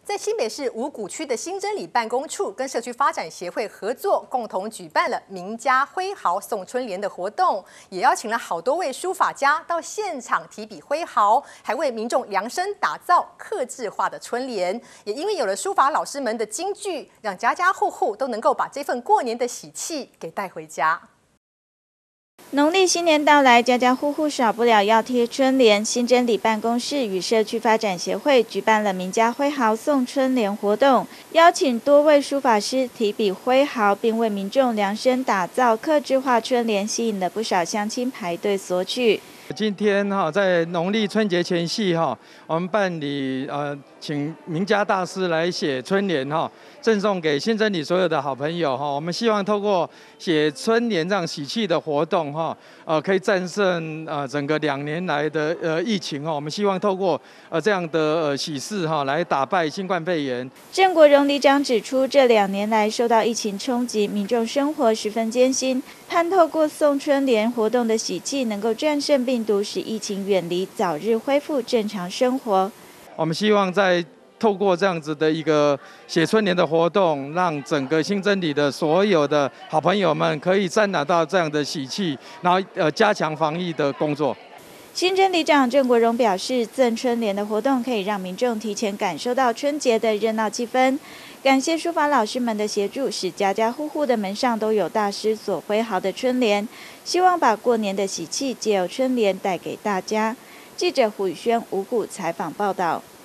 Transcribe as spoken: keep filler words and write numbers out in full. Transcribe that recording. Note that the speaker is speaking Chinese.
在新北市五股区的新真理办公处跟社区发展协会合作，共同举办了名家挥毫送春联的活动，也邀请了好多位书法家到现场提笔挥毫，还为民众量身打造客制化的春联。也因为有了书法老师们的金句，让家家户户都能够把这份过年的喜气给带回家。 农历新年到来，家家户户少不了要贴春联。新真理办公室与社区发展协会举办了名家挥毫送春联活动，邀请多位书法师提笔挥毫，并为民众量身打造客制化春联，吸引了不少乡亲排队索取。 今天哈，在农历春节前夕哈，我们办理呃，请名家大师来写春联哈，赠送给新真理所有的好朋友哈。我们希望透过写春联这样喜气的活动哈，呃，可以战胜呃整个两年来的呃疫情哈。我们希望透过呃这样的呃喜事哈，来打败新冠肺炎。 郑国荣里长指出，这两年来受到疫情冲击，民众生活十分艰辛，盼透过送春联活动的喜气，能够战胜病。 病毒使疫情远离，早日恢复正常生活。 我们希望在透过这样子的一个写春联的活动，让整个新真理的所有的好朋友们可以沾染到这样的喜气，然后呃加强防疫的工作。 新真理长郑国荣表示，赠春联的活动可以让民众提前感受到春节的热闹气氛。感谢书法老师们的协助，使家家户户的门上都有大师所挥毫的春联。希望把过年的喜气借由春联带给大家。记者胡宇轩五股采访报道。